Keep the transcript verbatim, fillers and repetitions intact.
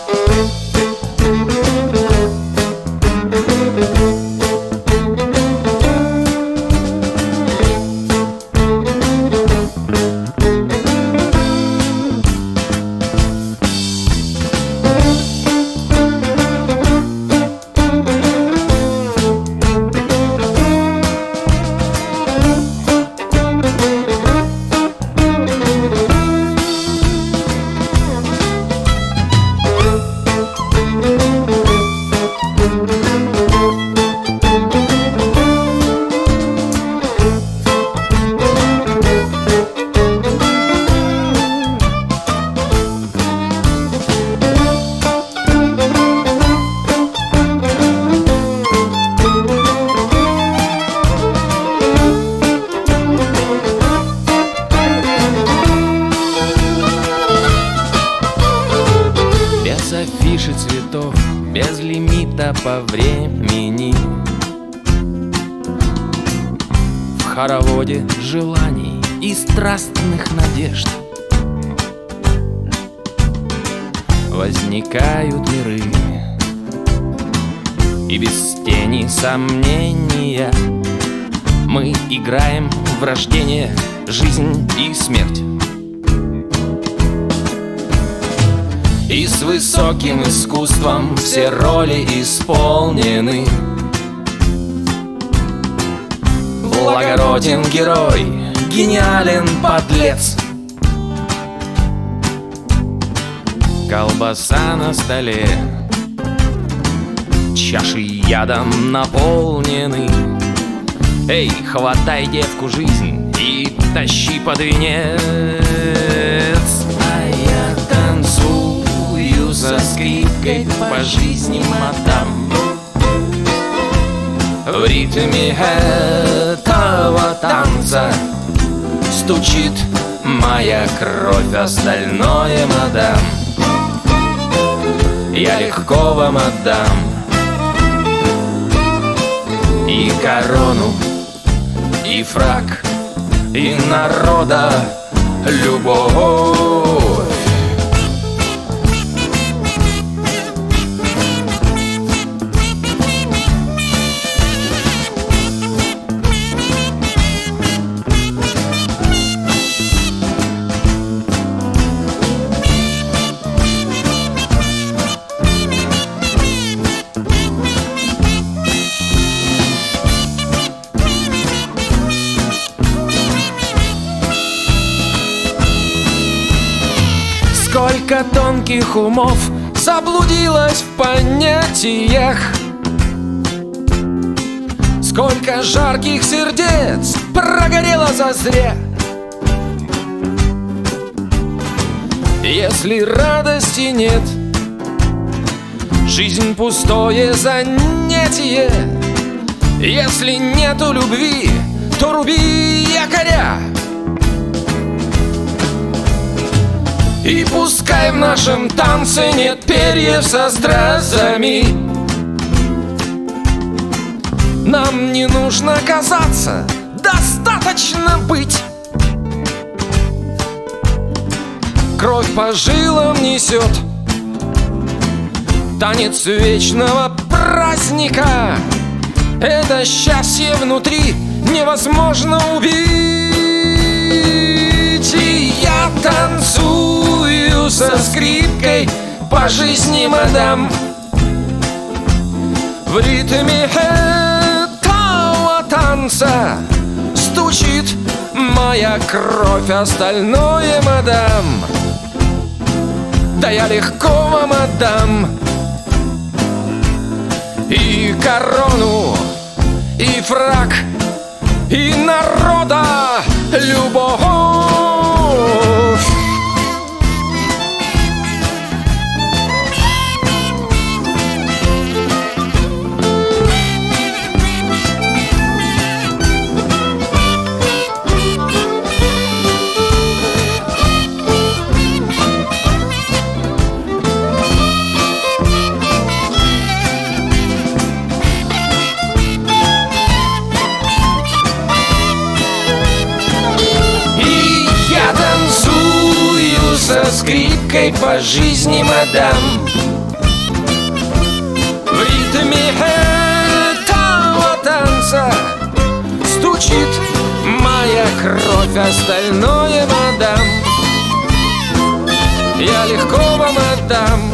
Афиши цветов, без лимита по времени, в хороводе желаний и страстных надежд возникают миры, и без тени сомнения мы играем в рождение, жизнь и смерть. И с высоким искусством все роли исполнены. Благороден герой, гениален подлец. Колбаса на столе, чаши ядом наполнены. Эй, хватай девку жизнь и тащи под венец. А я танцую со скрипкой по жизни, мадам, в ритме этого танца стучит моя кровь, остальное, мадам, я легко вам отдам. И корону, и фрак, и народа любовь. Сколько тонких умов заблудилось в понятиях, сколько жарких сердец прогорело зазря. Если радости нет, жизнь пустое занятие. Если нету любви, то руби якоря. И пускай в нашем танце нет перьев со стразами, нам не нужно казаться, достаточно быть. Кровь по жилам несет танец вечного праздника. Это счастье внутри невозможно убить. И я танцую со скрипкой по жизни, мадам, в ритме этого танца стучит моя кровь, остальное, мадам, да я легко вам отдам. И корону, и фрак, и народа любовь. Со скрипкой по жизни, мадам, кровь, остальное, мадам, я легко вам отдам.